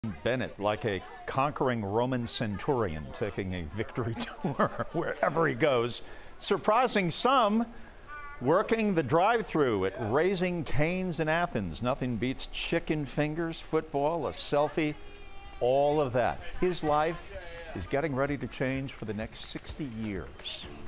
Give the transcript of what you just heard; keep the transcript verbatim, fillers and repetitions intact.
Bennett, like a conquering Roman centurion, taking a victory tour wherever he goes, surprising some, working the drive-thru at Raising Cane's in Athens. Nothing beats chicken fingers, football, a selfie, all of that. His life is getting ready to change for the next sixty years.